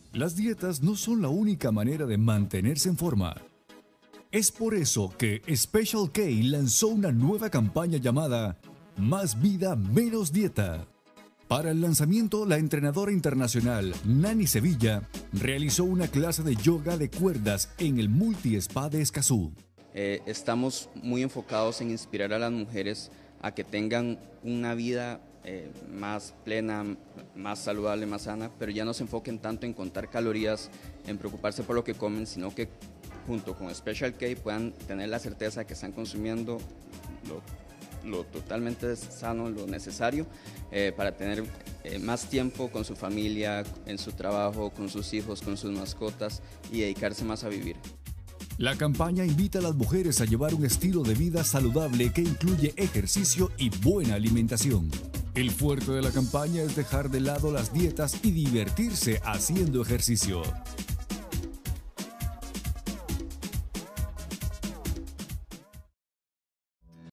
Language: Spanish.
Las dietas no son la única manera de mantenerse en forma. Es por eso que Special K lanzó una nueva campaña llamada Más vida, menos dieta. Para el lanzamiento, la entrenadora internacional Nani Sevilla realizó una clase de yoga de cuerdas en el Multi-Spa de Escazú. Estamos muy enfocados en inspirar a las mujeres a que tengan una vida más plena, más saludable, más sana, pero ya no se enfoquen tanto en contar calorías, en preocuparse por lo que comen, sino que junto con Special K puedan tener la certeza que están consumiendo lo totalmente sano, lo necesario para tener más tiempo con su familia, en su trabajo, con sus hijos, con sus mascotas y dedicarse más a vivir. La campaña invita a las mujeres a llevar un estilo de vida saludable que incluye ejercicio y buena alimentación. El fuerte de la campaña es dejar de lado las dietas y divertirse haciendo ejercicio.